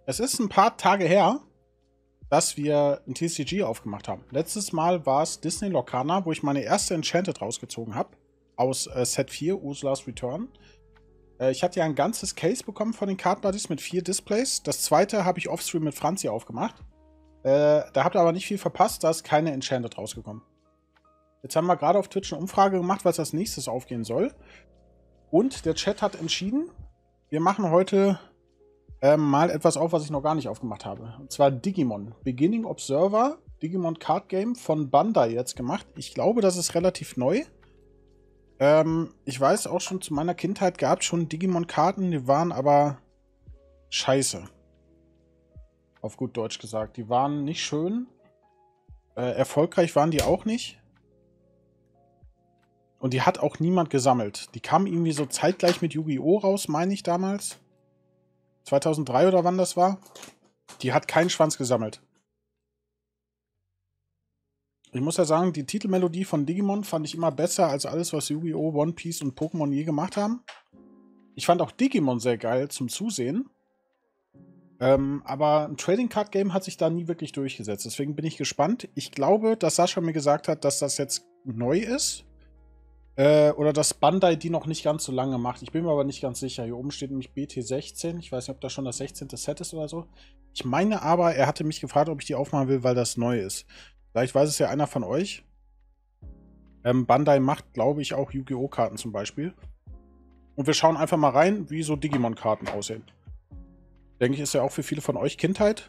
Es ist ein paar Tage her, dass wir ein TCG aufgemacht haben. Letztes Mal war es Disney Lorcana, wo ich meine erste Enchanted rausgezogen habe. Aus Set 4, Ursula's Return. Ich hatte ja ein ganzes Case bekommen von den Card Buddies mit 4 Displays. Das zweite habe ich offstream mit Franzi aufgemacht. Da habt ihr aber nicht viel verpasst, da ist keine Enchanted rausgekommen. Jetzt haben wir gerade auf Twitch eine Umfrage gemacht, was als nächstes aufgehen soll. Und der Chat hat entschieden, wir machen heute mal etwas auf, was ich noch gar nicht aufgemacht habe. Und zwar Digimon. Beginning Observer, Digimon Card Game von Bandai jetzt gemacht. Ich glaube, das ist relativ neu. Ich weiß auch schon, zu meiner Kindheit gab es schon Digimon-Karten, die waren aber scheiße. Auf gut Deutsch gesagt. Die waren nicht schön. Erfolgreich waren die auch nicht. Und die hat auch niemand gesammelt. Die kamen irgendwie so zeitgleich mit Yu-Gi-Oh! Raus, meine ich damals. 2003 oder wann das war. Die hat keinen Schwanz gesammelt. Ich muss ja sagen, die Titelmelodie von Digimon fand ich immer besser als alles, was Yu-Gi-Oh!, One Piece und Pokémon je gemacht haben. Ich fand auch Digimon sehr geil zum Zusehen. Aber ein Trading Card Game hat sich da nie wirklich durchgesetzt. Deswegen bin ich gespannt. Ich glaube, dass Sascha mir gesagt hat, dass das jetzt neu ist. Oder dass Bandai die noch nicht ganz so lange macht. Ich bin mir aber nicht ganz sicher. Hier oben steht nämlich BT16. Ich weiß nicht, ob das schon das 16. Set ist oder so. Ich meine aber, er hatte mich gefragt, ob ich die aufmachen will, weil das neu ist. Vielleicht weiß es ja einer von euch. Bandai macht, glaube ich, auch Yu-Gi-Oh! Karten zum Beispiel. Und wir schauen einfach mal rein, wie so Digimon-Karten aussehen. Denke ich, ist ja auch für viele von euch Kindheit.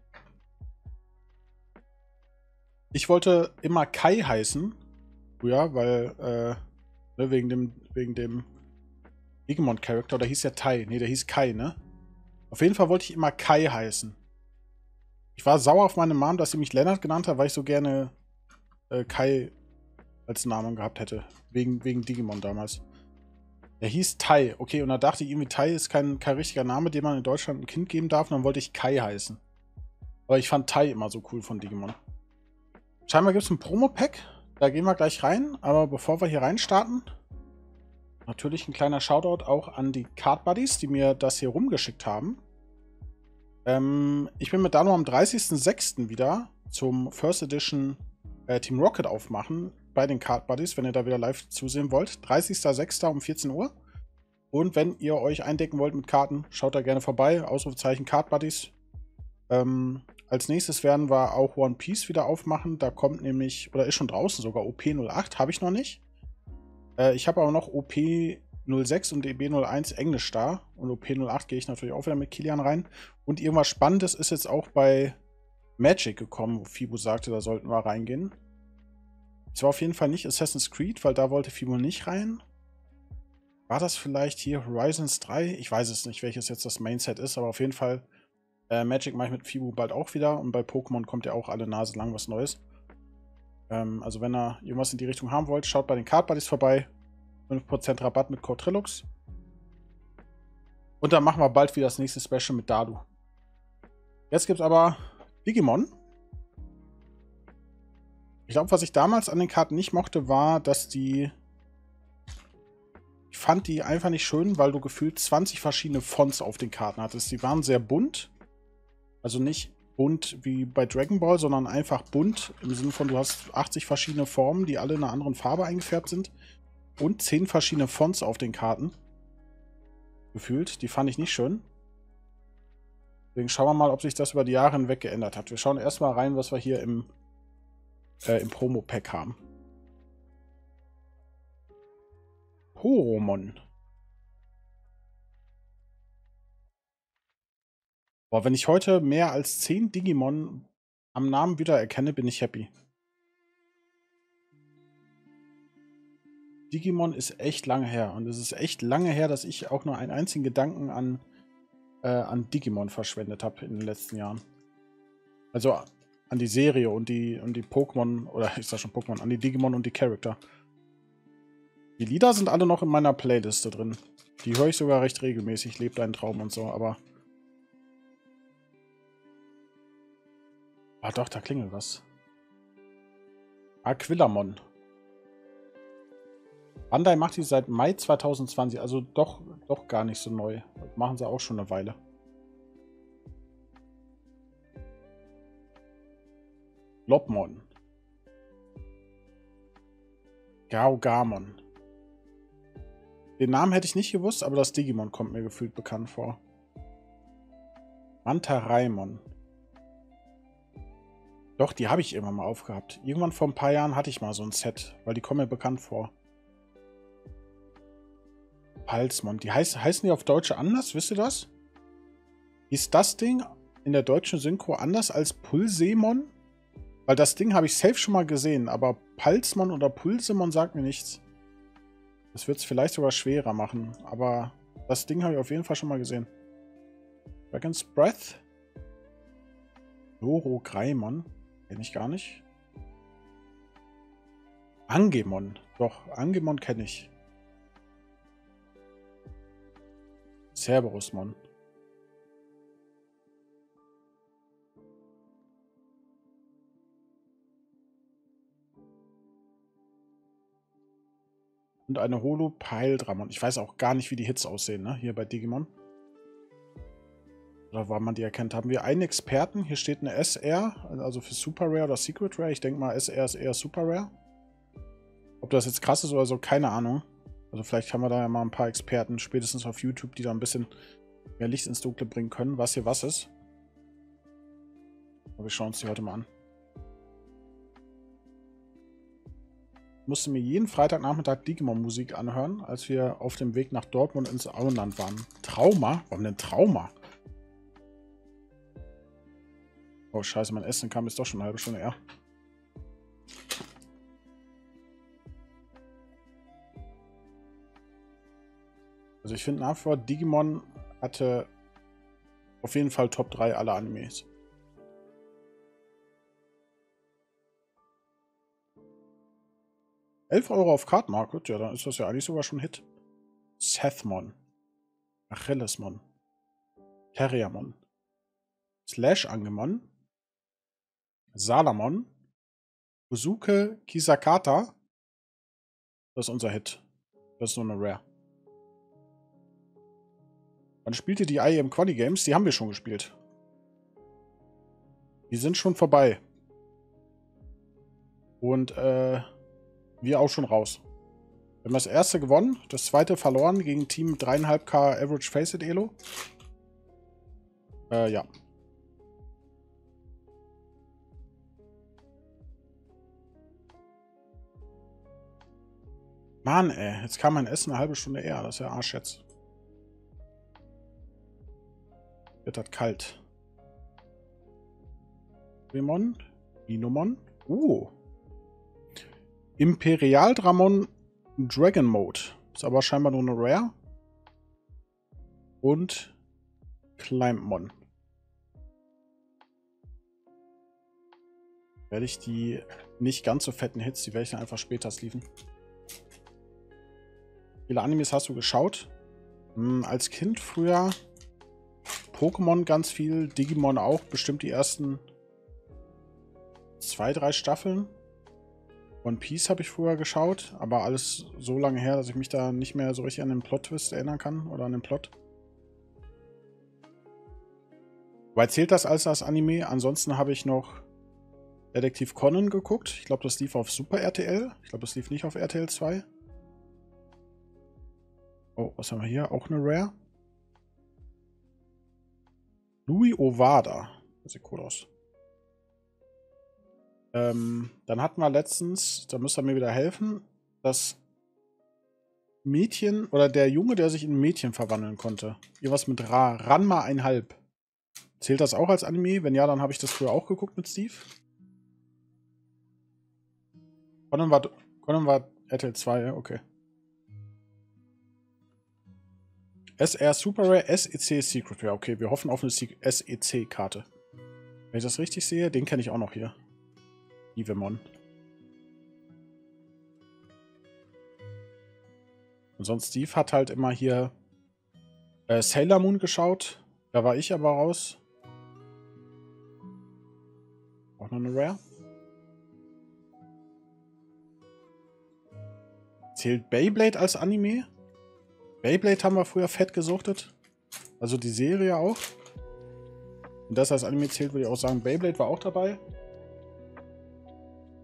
Ich wollte immer Kai heißen. Ja, weil, wegen dem Digimon-Charakter. Oder hieß der Tai? Ne, der hieß Kai, ne? Auf jeden Fall wollte ich immer Kai heißen. Ich war sauer auf meine Mom, dass sie mich Lennart genannt hat, weil ich so gerne Kai als Namen gehabt hätte. Wegen Digimon damals. Er hieß Tai. Okay, und da dachte ich irgendwie, Tai ist kein richtiger Name, den man in Deutschland ein Kind geben darf. Und dann wollte ich Kai heißen. Aber ich fand Tai immer so cool von Digimon. Scheinbar gibt es ein Promo-Pack. Da gehen wir gleich rein. Aber bevor wir hier reinstarten, natürlich ein kleiner Shoutout auch an die Card Buddies, die mir das hier rumgeschickt haben. Ich bin mit Dano am 30.06. wieder zum First Edition Team Rocket aufmachen bei den Card Buddies, wenn ihr da wieder live zusehen wollt. 30.06. um 14 Uhr. Und wenn ihr euch eindecken wollt mit Karten, schaut da gerne vorbei. Ausrufezeichen Card Buddies. Als nächstes werden wir auch One Piece wieder aufmachen. Da kommt nämlich, oder ist schon draußen sogar, OP08. Habe ich noch nicht. Ich habe aber noch OP06 und DB01 Englisch da. Und OP08 gehe ich natürlich auch wieder mit Kilian rein. Und irgendwas Spannendes ist jetzt auch bei Magic gekommen, wo Fibu sagte, da sollten wir reingehen. Es war auf jeden Fall nicht Assassin's Creed, weil da wollte Fibu nicht rein. War das vielleicht hier Horizons 3? Ich weiß es nicht, welches jetzt das Mainset ist, aber auf jeden Fall Magic mache ich mit Fibu bald auch wieder. Und bei Pokémon kommt ja auch alle Nase lang was Neues. Also wenn ihr irgendwas in die Richtung haben wollt, schaut bei den Card Buddies vorbei. 5% Rabatt mit Code Trilux. Und dann machen wir bald wieder das nächste Special mit Dadu. Jetzt gibt es aber Digimon. Ich glaube, was ich damals an den Karten nicht mochte, war, dass die... Ich fand die einfach nicht schön, weil du gefühlt 20 verschiedene Fonts auf den Karten hattest. Die waren sehr bunt. Also nicht bunt wie bei Dragon Ball, sondern einfach bunt. Im Sinne von, du hast 80 verschiedene Formen, die alle in einer anderen Farbe eingefärbt sind. Und 10 verschiedene Fonts auf den Karten. Gefühlt. Die fand ich nicht schön. Deswegen schauen wir mal, ob sich das über die Jahre hinweg geändert hat. Wir schauen erstmal rein, was wir hier im Promo-Pack haben. Horomon. Boah, wenn ich heute mehr als 10 Digimon am Namen wiedererkenne, bin ich happy. Digimon ist echt lange her. Und es ist echt lange her, dass ich auch nur einen einzigen Gedanken an Digimon verschwendet habe in den letzten Jahren. Also an die Serie und die Pokémon, oder ich sag schon Pokémon, an die Digimon und die Charakter. Die Lieder sind alle noch in meiner Playliste drin. Die höre ich sogar recht regelmäßig. Lebt ein Traum und so, aber... Ah doch, da klingelt was. Aquillamon. Bandai macht die seit Mai 2020, also doch gar nicht so neu. Das machen sie auch schon eine Weile. Lobmon. Gaugamon. Den Namen hätte ich nicht gewusst, aber das Digimon kommt mir gefühlt bekannt vor. Mantaraimon. Doch, die habe ich irgendwann mal aufgehabt. Irgendwann vor ein paar Jahren hatte ich mal so ein Set, weil die kommen mir bekannt vor. Palsmon. Die heißen die auf Deutsch anders? Wisst ihr das? Ist das Ding in der deutschen Synchro anders als Pulsemon? Weil das Ding habe ich safe schon mal gesehen, aber Palsmon oder Pulsemon sagt mir nichts. Das wird es vielleicht sogar schwerer machen, aber das Ding habe ich auf jeden Fall schon mal gesehen. Dragon's Breath. Lorogreimon. Kenne ich gar nicht. Angemon. Doch, Angemon kenne ich. Cerberusmon. Und eine Holo-Peildramon. Ich weiß auch gar nicht, wie die Hits aussehen, ne? Hier bei Digimon. Oder wann man die erkennt. Haben wir einen Experten. Hier steht eine SR, also für Super Rare oder Secret Rare. Ich denke mal, SR ist eher Super Rare. Ob das jetzt krass ist oder so, keine Ahnung. Also vielleicht haben wir da ja mal ein paar Experten, spätestens auf YouTube, die da ein bisschen mehr Licht ins Dunkle bringen können, was hier was ist. Aber wir schauen uns die heute mal an. Ich musste mir jeden Freitagnachmittag Digimon-Musik anhören, als wir auf dem Weg nach Dortmund ins Auenland waren. Trauma? Warum denn Trauma? Oh scheiße, mein Essen kam jetzt doch schon eine halbe Stunde eher. Also ich finde nach wie vor, Digimon hatte auf jeden Fall Top 3 aller Animes. €11 auf Card Market, ja, dann ist das ja eigentlich sogar schon ein Hit. Sethmon. Achillesmon. Terriermon. Slash Angemon. Salamon. Usuke Kisakata. Das ist unser Hit. Das ist nur eine Rare. Wann spielt ihr die IEM Quali Games? Die haben wir schon gespielt. Die sind schon vorbei. Und wir auch schon raus. Wir haben das erste gewonnen, das zweite verloren gegen Team 3,5K Average Faceit Elo. Ja. Mann, ey. Jetzt kam mein Essen eine halbe Stunde eher. Das ist ja Arsch jetzt. Wird das kalt. Remon. Inomon. Imperial Dramon Dragon Mode. Ist aber scheinbar nur eine Rare. Und Climbmon. Werde ich die nicht ganz so fetten Hits, die werde ich dann einfach später sleeven. Wie viele Animes hast du geschaut? Als Kind früher Pokémon ganz viel, Digimon auch, bestimmt die ersten 2, 3 Staffeln. One Piece habe ich früher geschaut, aber alles so lange her, dass ich mich da nicht mehr so richtig an den Plot-Twist erinnern kann oder an den Plot. Weil zählt das als das Anime? Ansonsten habe ich noch Detektiv Conan geguckt. Ich glaube, das lief auf Super RTL. Ich glaube, das lief nicht auf RTL 2. Oh, was haben wir hier? Auch eine Rare. Louis Ovada. Das sieht cool aus. Dann hatten wir letztens, da müsst ihr mir wieder helfen, das Mädchen oder der Junge, der sich in ein Mädchen verwandeln konnte. Irgendwas mit Ra. Ranma 1,5. Zählt das auch als Anime? Wenn ja, dann habe ich das früher auch geguckt mit Steve. Conan war RTL 2, okay. SR Super Rare, SEC Secret Rare. Okay, wir hoffen auf eine SEC-Karte. Wenn ich das richtig sehe, den kenne ich auch noch hier. Ivemon. Und sonst Steve hat halt immer hier Sailor Moon geschaut. Da war ich aber raus. Auch noch eine Rare. Zählt Beyblade als Anime? Beyblade haben wir früher fett gesuchtet. Also die Serie auch. Und das als Anime zählt, würde ich auch sagen. Beyblade war auch dabei.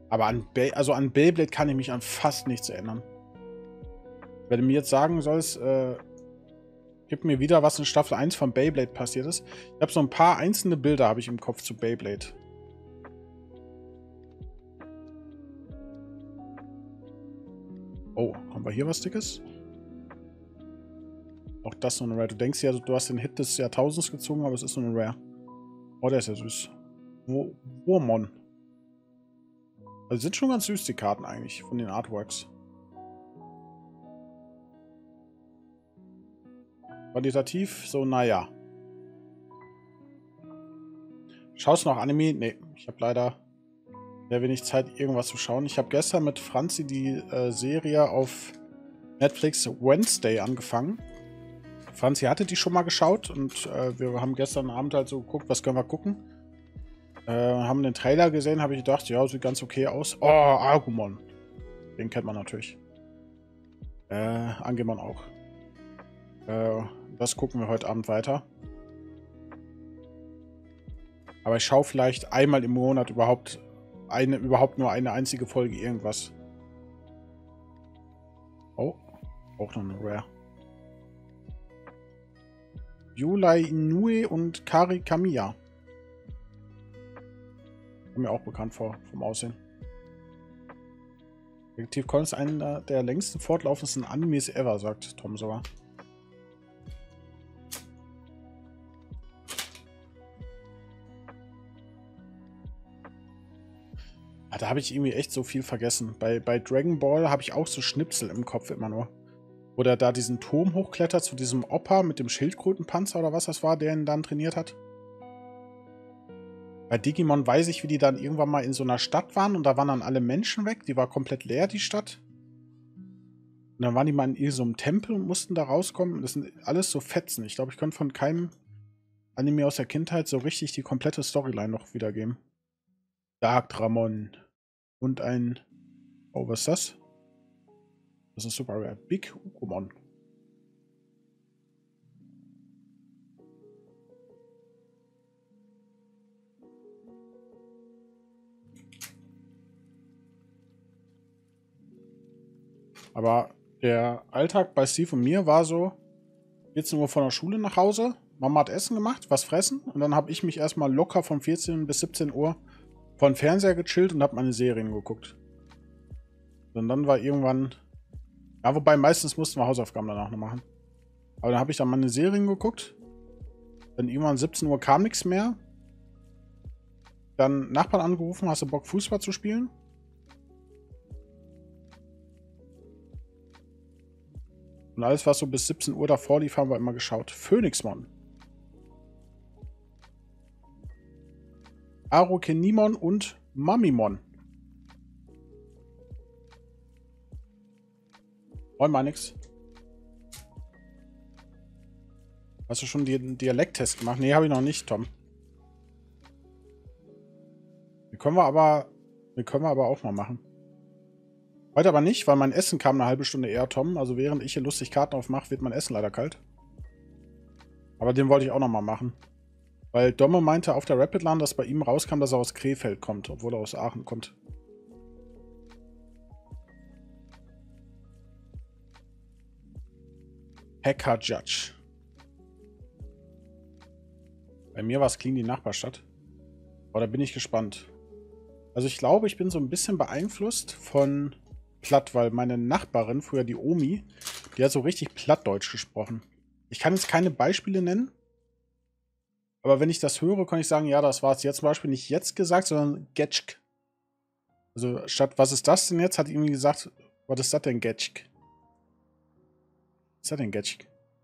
Aber an Beyblade kann ich mich an fast nichts erinnern. Wenn du mir jetzt sagen sollst, gib mir wieder, was in Staffel 1 von Beyblade passiert ist. Ich habe so ein paar einzelne Bilder habe ich im Kopf zu Beyblade. Oh, haben wir hier was Dickes? Auch das nur eine Rare. Du denkst ja, du hast den Hit des Jahrtausends gezogen, aber es ist nur eine Rare. Oh, der ist ja süß. Wurmon. Also sind schon ganz süß, die Karten eigentlich, von den Artworks. Quantitativ, so, naja. Schaust du noch Anime? Nee, ich habe leider sehr wenig Zeit, irgendwas zu schauen. Ich habe gestern mit Franzi die Serie auf Netflix Wednesday angefangen. Franzi hatte die schon mal geschaut und wir haben gestern Abend halt so geguckt, was können wir gucken. Haben den Trailer gesehen, habe ich gedacht, ja, sieht ganz okay aus. Oh, Agumon. Den kennt man natürlich. Angemon auch. Das gucken wir heute Abend weiter. Aber ich schaue vielleicht einmal im Monat überhaupt nur eine einzige Folge irgendwas. Oh, auch noch eine Rare. Yulai Inui und Kari Kamiya. Kommt mir auch bekannt vor, vom Aussehen. Detektiv Conan ist einer der längsten fortlaufendsten Animes ever, sagt Tom sogar. Ah, da habe ich irgendwie echt so viel vergessen. Bei Dragon Ball habe ich auch so Schnipsel im Kopf immer nur. Wo der da diesen Turm hochklettert zu diesem Opa mit dem Schildkrötenpanzer oder was das war, der ihn dann trainiert hat. Bei Digimon weiß ich, wie die dann irgendwann mal in so einer Stadt waren und da waren dann alle Menschen weg. Die war komplett leer, die Stadt. Und dann waren die mal in irgendeinem Tempel und mussten da rauskommen. Das sind alles so Fetzen. Ich glaube, ich könnte von keinem Anime aus der Kindheit so richtig die komplette Storyline noch wiedergeben. Dark Dramon. Und ein... Oh, was ist das? Das ist super rare. Big Ukumon. Aber der Alltag bei Steve und mir war so, 14 Uhr von der Schule nach Hause, Mama hat Essen gemacht, was fressen und dann habe ich mich erstmal locker von 14 bis 17 Uhr vor den Fernseher gechillt und habe meine Serien geguckt. Und dann war irgendwann, ja, wobei meistens mussten wir Hausaufgaben danach noch machen. Aber dann habe ich dann meine Serien geguckt, dann irgendwann 17 Uhr kam nichts mehr, dann Nachbarn angerufen, hast du Bock Fußball zu spielen? Und alles, was so bis 17 Uhr davor lief, haben wir immer geschaut. Phoenixmon. Arokenimon und Mamimon. Moin, mal nix. Hast du schon den Dialekttest gemacht? Nee, habe ich noch nicht, Tom. Den können wir aber auch mal machen. Heute aber nicht, weil mein Essen kam eine halbe Stunde eher, Tom. Also während ich hier lustig Karten aufmache, wird mein Essen leider kalt. Aber den wollte ich auch noch mal machen. Weil Domme meinte auf der Rapid-LAN, dass bei ihm rauskam, dass er aus Krefeld kommt, obwohl er aus Aachen kommt. Hacker Judge. Bei mir war es clean die Nachbarstadt. Aber da bin ich gespannt. Also ich glaube, ich bin so ein bisschen beeinflusst von Platt, weil meine Nachbarin, früher die Omi, die hat so richtig Plattdeutsch gesprochen. Ich kann jetzt keine Beispiele nennen, aber wenn ich das höre, kann ich sagen, ja, das war es jetzt zum Beispiel nicht jetzt gesagt, sondern Getschk. Also statt, was ist das denn jetzt, hat irgendwie gesagt, was ist das denn, Getschk? Was ist das denn, Getschk?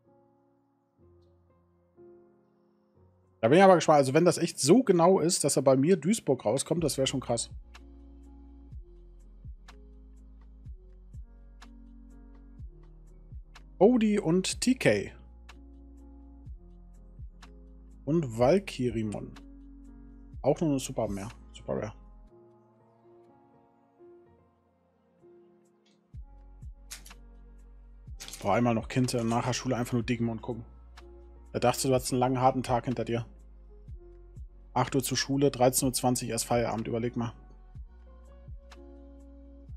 Da bin ich aber gespannt. Also wenn das echt so genau ist, dass er bei mir Duisburg rauskommt, das wäre schon krass. Odie und TK. Und Valkyrimon. Auch noch eine Super Rare. Boah, einmal noch Kind nach der Schule einfach nur Digimon gucken. Da dachtest du, du hattest einen langen, harten Tag hinter dir. 8 Uhr zur Schule, 13:20 Uhr erst Feierabend, überleg mal.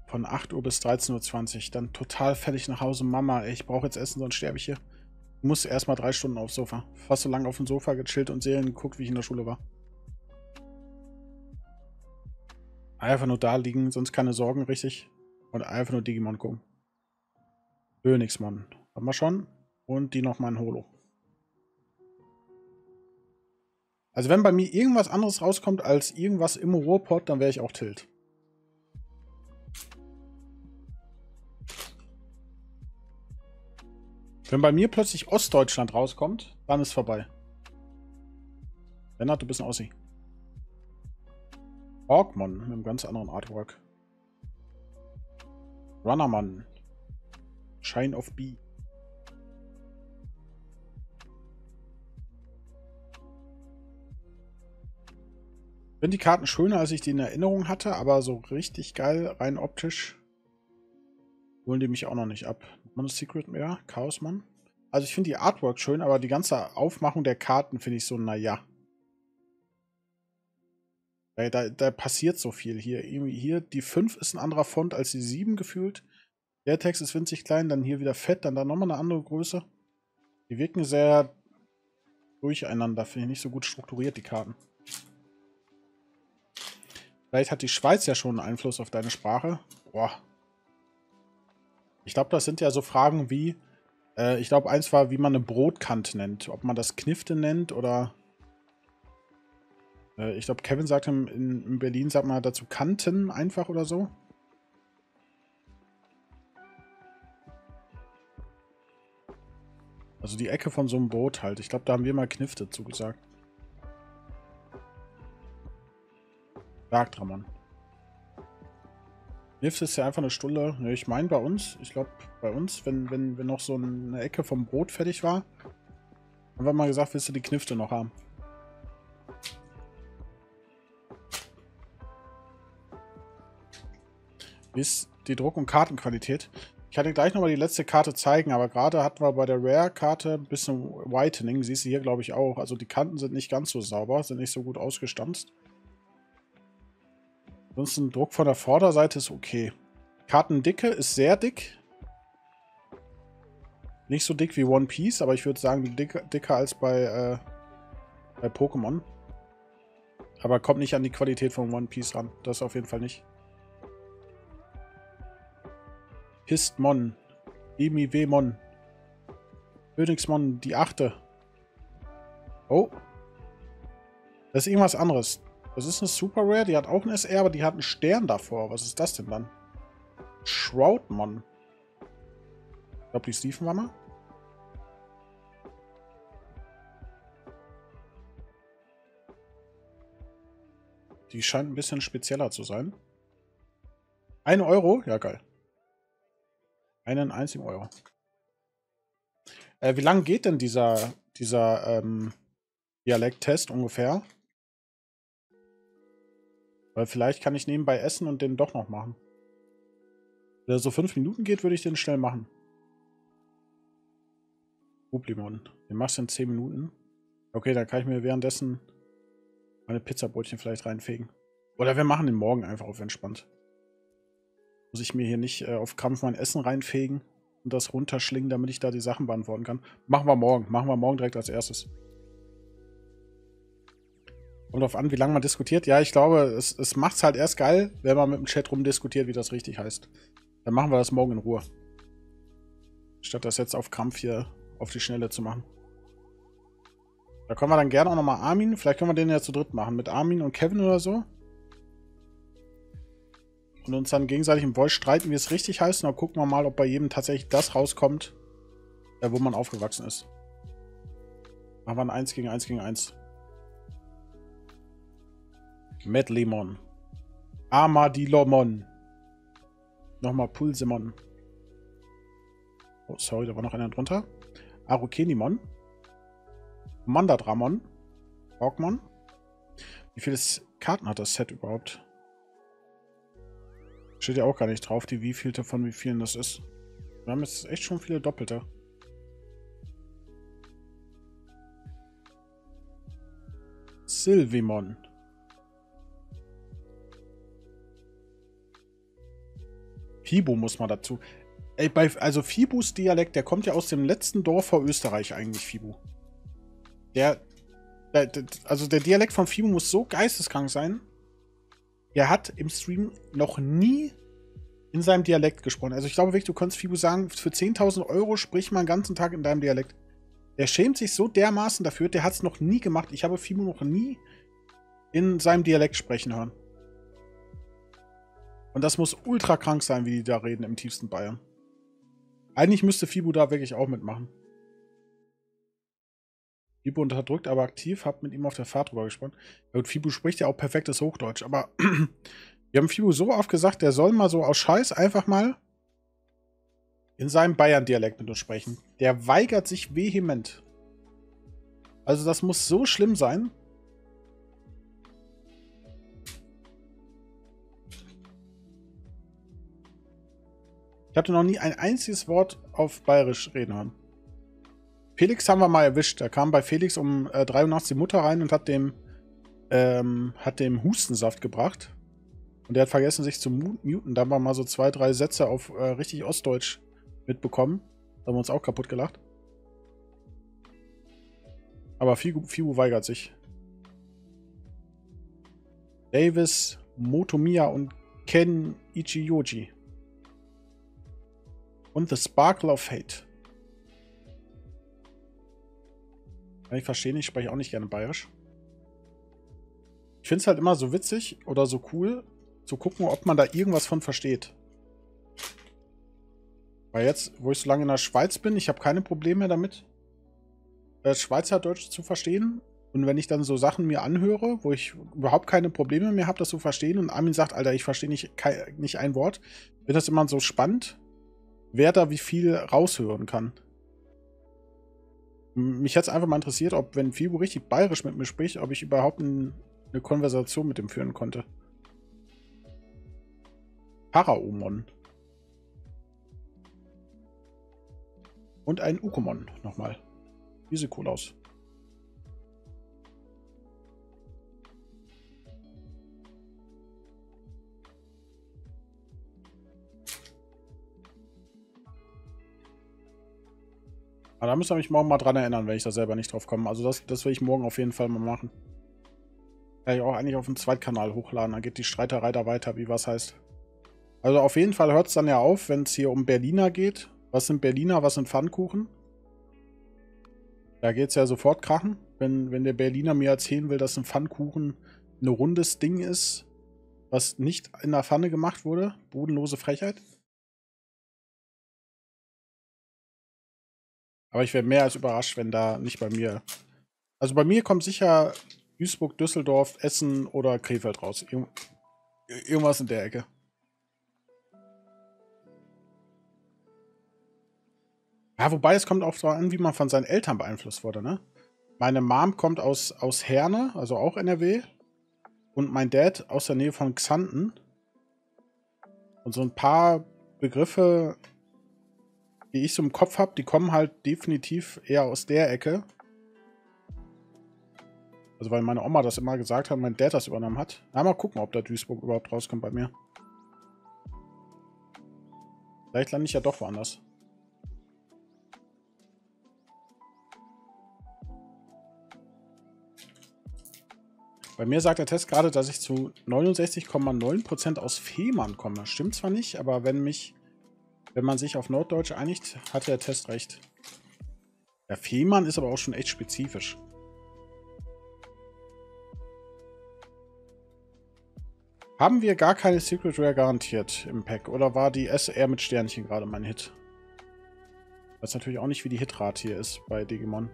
Von 8 Uhr bis 13:20 Uhr. Dann total fertig nach Hause. Mama, ey, ich brauche jetzt Essen, sonst sterbe ich hier. Ich muss erstmal 3 Stunden aufs Sofa. Fast so lange auf dem Sofa gechillt und Serien geguckt, wie ich in der Schule war. Einfach nur da liegen, sonst keine Sorgen, richtig. Und einfach nur Digimon gucken. Phoenixmon. Haben wir schon. Und die noch mal in Holo. Also wenn bei mir irgendwas anderes rauskommt als irgendwas im Ruhrpott, dann wäre ich auch Tilt. Wenn bei mir plötzlich Ostdeutschland rauskommt, dann ist vorbei. Lennart, du bist ein Ossi. Orkmon mit einem ganz anderen Artwork. Runnerman. Shine of B. Ich finde die Karten schöner, als ich die in Erinnerung hatte, aber so richtig geil, rein optisch, holen die mich auch noch nicht ab. Mono Secret mehr, Chaosmon. Also ich finde die Artwork schön, aber die ganze Aufmachung der Karten finde ich so, naja. Da passiert so viel hier. Hier, die 5 ist ein anderer Font als die 7 gefühlt. Der Text ist winzig klein, dann hier wieder fett, dann da nochmal eine andere Größe. Die wirken sehr durcheinander, finde ich nicht so gut strukturiert, die Karten. Vielleicht hat die Schweiz ja schon einen Einfluss auf deine Sprache. Boah. Ich glaube, das sind ja so Fragen wie, ich glaube, eins war, wie man eine Brotkante nennt. Ob man das Knifte nennt oder... ich glaube, Kevin sagt in Berlin, sagt man dazu Kanten einfach oder so. Also die Ecke von so einem Brot halt. Ich glaube, da haben wir mal Knifte zugesagt. Bergdrammann. Knifte ist ja einfach eine Stulle. Ne, ich meine bei uns, ich glaube bei uns, wenn noch so eine Ecke vom Brot fertig war, haben wir mal gesagt, willst du die Knifte noch haben? Wie ist die Druck- und Kartenqualität? Ich kann dir gleich nochmal die letzte Karte zeigen, aber gerade hatten wir bei der Rare-Karte ein bisschen Whitening. Siehst du hier, glaube ich, auch. Also die Kanten sind nicht ganz so sauber, sind nicht so gut ausgestanzt. Ansonsten Druck von der Vorderseite ist okay. Kartendicke ist sehr dick. Nicht so dick wie One Piece, aber ich würde sagen dicker als bei Pokémon. Aber kommt nicht an die Qualität von One Piece ran. Das auf jeden Fall nicht. Histmon. Emiwemon. Phoenixmon, die 8. Oh. Das ist irgendwas anderes. Das ist eine Super Rare, die hat auch einen SR, aber die hat einen Stern davor. Was ist das denn dann? Shroudmon. Ich glaube, die Stephen war mal. Die scheint ein bisschen spezieller zu sein. 1 Euro? Ja, geil. Einen einzigen Euro. Wie lange geht denn dieser Dialekttest ungefähr? Weil vielleicht kann ich nebenbei essen und den doch noch machen. Wenn er so 5 Minuten geht, würde ich den schnell machen. Publimon. Den machst du in 10 Minuten. Okay, dann kann ich mir währenddessen meine Pizzabrötchen vielleicht reinfegen. Oder wir machen den morgen einfach auf entspannt. Muss ich mir hier nicht auf Krampf mein Essen reinfegen und das runterschlingen, damit ich da die Sachen beantworten kann. Machen wir morgen. Machen wir morgen direkt als erstes. Kommt drauf an, wie lange man diskutiert. Ja, ich glaube, es macht es halt erst geil, wenn man mit dem Chat rumdiskutiert, wie das richtig heißt. Dann machen wir das morgen in Ruhe. Statt das jetzt auf Krampf hier auf die Schnelle zu machen. Da können wir dann gerne auch nochmal Armin. Vielleicht können wir den ja zu dritt machen. Mit Armin und Kevin oder so. Und uns dann gegenseitig im Voice streiten, wie es richtig heißt. Und dann gucken wir mal, ob bei jedem tatsächlich das rauskommt, wo man aufgewachsen ist. Machen wir ein 1 gegen 1 gegen 1. Medlemon. Armadillomon. Nochmal Pulsemon. Oh, sorry, da war noch einer drunter. Arukenimon. Mandadramon. Orkmon. Wie viele Karten hat das Set überhaupt? Steht ja auch gar nicht drauf, die wievielte von wie vielen das ist. Wir haben jetzt echt schon viele Doppelte. Sylvimon. Fibu muss man dazu. Ey, also Fibus Dialekt, der kommt ja aus dem letzten Dorf vor Österreich eigentlich, Fibu. Also der Dialekt von Fibu muss so geisteskrank sein. Der hat im Stream noch nie in seinem Dialekt gesprochen. Also ich glaube wirklich, du könntest Fibu sagen, für 10.000 Euro sprich mal einen ganzen Tag in deinem Dialekt. Der schämt sich so dermaßen dafür, der hat es noch nie gemacht. Ich habe Fibu noch nie in seinem Dialekt sprechen hören. Und das muss ultra krank sein, wie die da reden im tiefsten Bayern. Eigentlich müsste Fibu da wirklich auch mitmachen. Fibu unterdrückt, aber aktiv, hab mit ihm auf der Fahrt drüber gesprochen. Ja, und Fibu spricht ja auch perfektes Hochdeutsch, aber wir haben Fibu so oft gesagt, der soll mal so aus Scheiß einfach mal in seinem Bayern-Dialekt mit uns sprechen. Der weigert sich vehement. Also das muss so schlimm sein. Ich hatte noch nie ein einziges Wort auf Bayerisch reden hören. Felix haben wir mal erwischt. Da kam bei Felix um 3 Uhr nachts die Mutter rein und hat dem Hustensaft gebracht. Und der hat vergessen, sich zu muten. Da haben wir mal so 2, 3 Sätze auf richtig Ostdeutsch mitbekommen. Da haben wir uns auch kaputt gelacht. Aber Fibu weigert sich. Davis, Motomiya und Ken Ichiyoji. Und The Sparkle of Fate. Ich verstehe nicht, ich spreche auch nicht gerne Bayerisch. Ich finde es halt immer so witzig oder so cool, zu gucken, ob man da irgendwas von versteht. Weil jetzt, wo ich so lange in der Schweiz bin, ich habe keine Probleme damit, Schweizerdeutsch zu verstehen. Und wenn ich dann so Sachen mir anhöre, wo ich überhaupt keine Probleme mehr habe, das zu verstehen, und Armin sagt, Alter, ich verstehe nicht ein Wort, wird das immer so spannend, wer da wie viel raushören kann. Mich hätte es einfach mal interessiert, ob, wenn Fibu richtig bayerisch mit mir spricht, ob ich überhaupt eine Konversation mit ihm führen konnte. Paraomon. Und ein Ukomon nochmal. Wie sieht cool aus. Aber da müsst ihr mich morgen mal dran erinnern, wenn ich da selber nicht drauf komme. Also das will ich morgen auf jeden Fall mal machen. Kann ich auch eigentlich auf dem Zweitkanal hochladen. Dann geht die Streiterei da weiter, wie was heißt. Also auf jeden Fall hört es dann ja auf, wenn es hier um Berliner geht. Was sind Berliner, was sind Pfannkuchen? Da geht es ja sofort krachen. Wenn der Berliner mir erzählen will, dass ein Pfannkuchen ein rundes Ding ist, was nicht in der Pfanne gemacht wurde. Bodenlose Frechheit. Aber ich wäre mehr als überrascht, wenn da nicht bei mir... Also bei mir kommt sicher Duisburg, Düsseldorf, Essen oder Krefeld raus. Irgendwas in der Ecke. Ja, wobei es kommt auch so an, wie man von seinen Eltern beeinflusst wurde, ne? Meine Mom kommt aus Herne, also auch NRW. Und mein Dad aus der Nähe von Xanten. Und so ein paar Begriffe, die ich so im Kopf habe, die kommen halt definitiv eher aus der Ecke. Also weil meine Oma das immer gesagt hat, mein Dad das übernommen hat. Na, mal gucken, ob da Duisburg überhaupt rauskommt bei mir. Vielleicht lande ich ja doch woanders. Bei mir sagt der Test gerade, dass ich zu 69,9% aus Fehmarn komme. Stimmt zwar nicht, aber wenn man sich auf Norddeutsch einigt, hat der Test recht. Ja, Fehmarn ist aber auch schon echt spezifisch. Haben wir gar keine Secret Rare garantiert im Pack? Oder war die SR mit Sternchen gerade mein Hit? Ich weiß natürlich auch nicht, wie die Hitrate hier ist bei Digimon.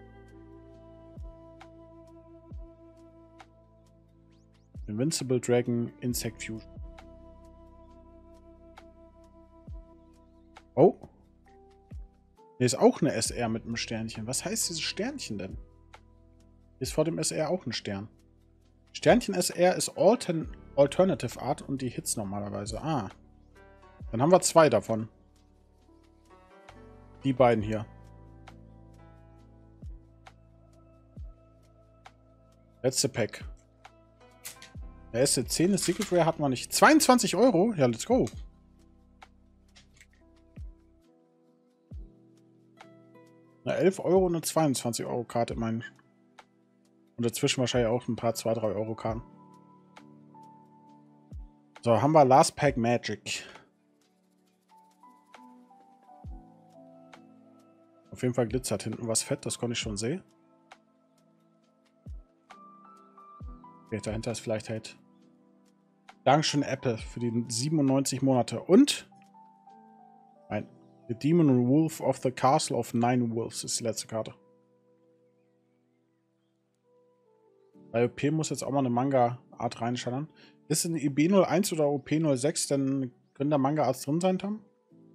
Invincible Dragon Insect Fusion. Oh. Hier ist auch eine SR mit einem Sternchen. Was heißt dieses Sternchen denn? Hier ist vor dem SR auch ein Stern. Sternchen SR ist Alternative Art und die Hits normalerweise. Ah. Dann haben wir 2 davon. Die beiden hier. Letzte Pack. Der SC10 ist Secret Rare, hatten wir nicht. 22 Euro? Ja, let's go. Eine 11 Euro und eine 22 Euro Karte, mein. Und dazwischen wahrscheinlich auch ein paar 2, 3 Euro Karten. So, haben wir Last Pack Magic. Auf jeden Fall glitzert hinten was fett, das konnte ich schon sehen. Okay, dahinter ist vielleicht halt. Dankeschön, Apple, für die 97 Monate. Und ein The Demon Wolf of the Castle of Nine Wolves ist die letzte Karte. Bei OP muss jetzt auch mal eine Manga-Art reinschallern. Ist in IB01 oder OP06 denn können da Manga-Arts drin sein, Tom?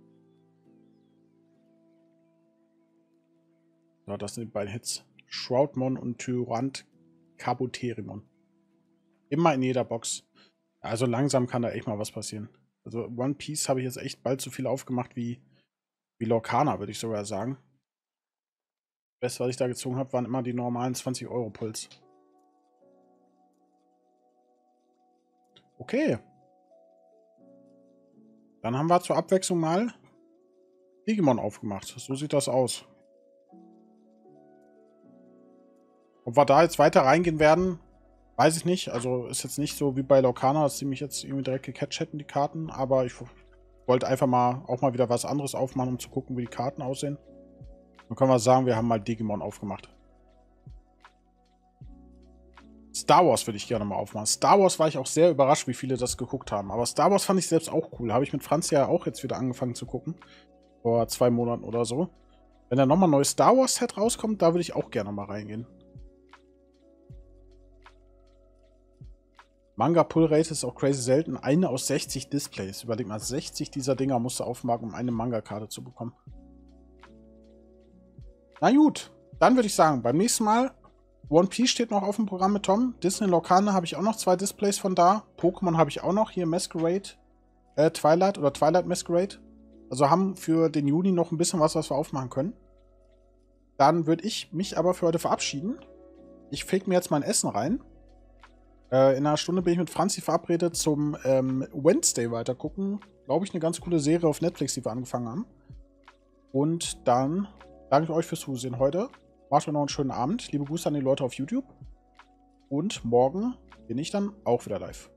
So, das sind die beiden Hits. Shroudmon und Tyrant Kabuterimon. Immer in jeder Box. Also langsam kann da echt mal was passieren. Also One Piece habe ich jetzt echt bald so viel aufgemacht wie Lorcana, würde ich sogar sagen. Das Beste, was ich da gezogen habe, waren immer die normalen 20 Euro Puls. Okay. Dann haben wir zur Abwechslung mal Digimon aufgemacht. So sieht das aus. Ob wir da jetzt weiter reingehen werden, weiß ich nicht. Also ist jetzt nicht so wie bei Lorcana, dass die mich jetzt irgendwie direkt gecatcht hätten, die Karten. Aber ich wollte einfach mal auch mal wieder was anderes aufmachen, um zu gucken, wie die Karten aussehen. Dann können wir sagen, wir haben mal Digimon aufgemacht. Star Wars würde ich gerne mal aufmachen. Star Wars war ich auch sehr überrascht, wie viele das geguckt haben. Aber Star Wars fand ich selbst auch cool. Habe ich mit Franz ja auch jetzt wieder angefangen zu gucken. Vor 2 Monaten oder so. Wenn da nochmal ein neues Star Wars Set rauskommt, da würde ich auch gerne mal reingehen. Manga Pull Rate ist auch crazy selten. Eine aus 60 Displays. Überleg mal, 60 dieser Dinger musst du aufmachen, um eine Manga-Karte zu bekommen. Na gut, dann würde ich sagen, beim nächsten Mal One Piece steht noch auf dem Programm mit Tom. Disney Lorcana habe ich auch noch 2 Displays von da. Pokémon habe ich auch noch. Hier Masquerade, Twilight oder Twilight Masquerade. Also haben für den Juni noch ein bisschen was wir aufmachen können. Dann würde ich mich aber für heute verabschieden. Ich fege mir jetzt mein Essen rein. In einer Stunde bin ich mit Franzi verabredet zum Wednesday weitergucken. Glaube ich, eine ganz coole Serie auf Netflix, die wir angefangen haben. Und dann danke ich euch fürs Zusehen heute. Macht mir noch einen schönen Abend. Liebe Grüße an die Leute auf YouTube. Und morgen bin ich dann auch wieder live.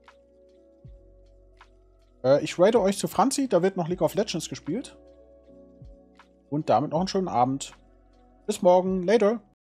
Ich rate euch zu Franzi. Da wird noch League of Legends gespielt. Und damit noch einen schönen Abend. Bis morgen. Later.